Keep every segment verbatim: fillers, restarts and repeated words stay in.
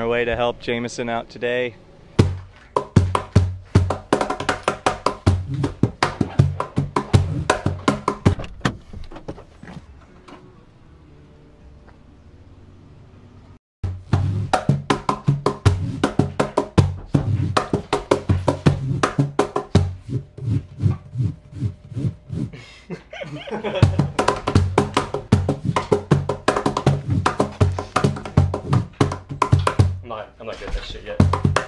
way to help Jameson out today. I'm not, I'm not good at that shit yet.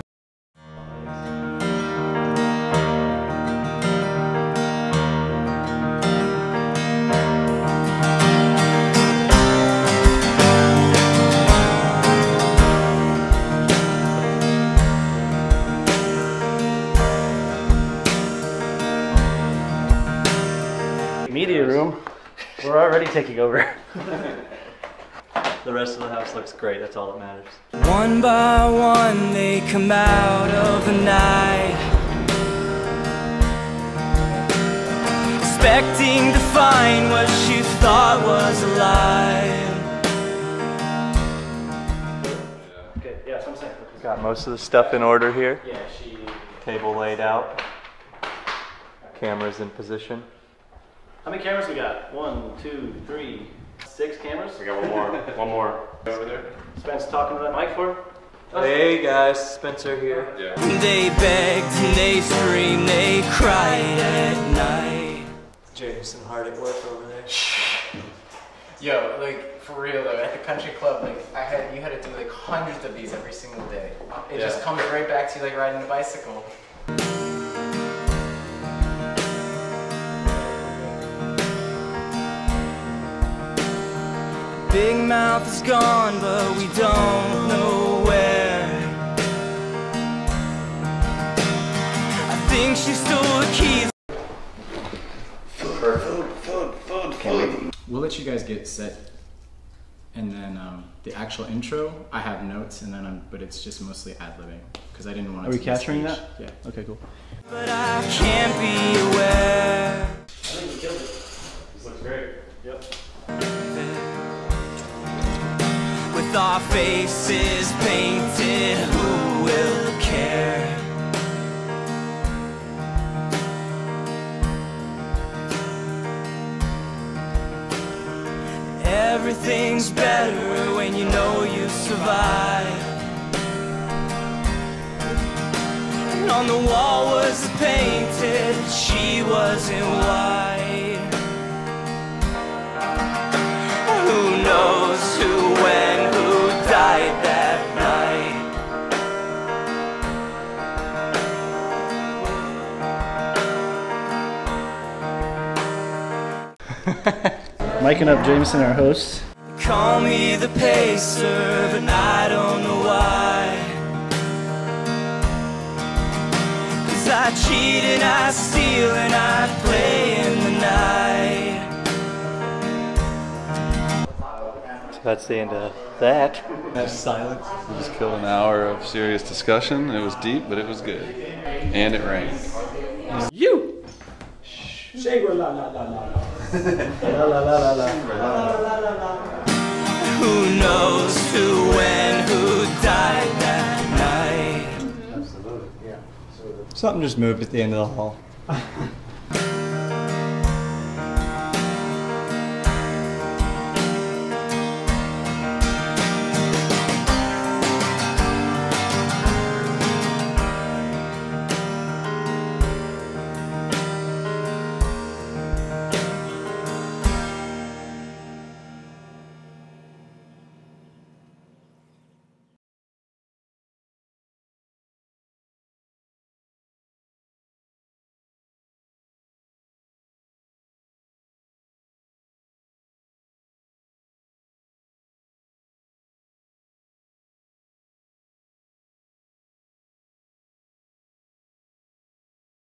Media room. We're already taking over. The rest of the house looks great, that's all that matters. One by one they come out of the night, expecting to find what she thought was alive. Okay, yeah, that's what I'm saying. Got most of the stuff in order here. Yeah, she... Table laid out. Cameras in position. How many cameras we got? One, two, three, six cameras? We got one more. One more. Over there. Spence talking to that mic for? Hey guys, Spencer here. Yeah. They begged and they screamed, they cried at night. Jameson hard at work over there. Yo, like for real though, at the country club, like I had, you had to do like hundreds of these every single day. It Yeah. just comes right back to you like riding a bicycle. Big mouth is gone, but we don't know where. I think she stole the keys. Food, food, food, food. We'll let you guys get set, and then um, the actual intro, I have notes, and then I'm, but it's just mostly ad-libbing because I didn't want to. Are we take capturing the that? stage. Yeah. Okay, cool. But I can't be aware. I think we killed it. This looks great. Yep. With our faces painted, who will care? Everything's better when you know you survive. And on the wall was painted, she was in white. Who knows who, when, who died that night. Miking up Jameson, our host. Call me the pacer, but I don't know why. 'Cause I cheat and I steal and I play in the night. So that's the end of that. That's silence. We just killed an hour of serious discussion. It was deep, but it was good. And it rained. You! Shangri la la la la la. La la la la la. Who knows who, when, who died that night? Absolutely, yeah. Something just moved at the end of the hall.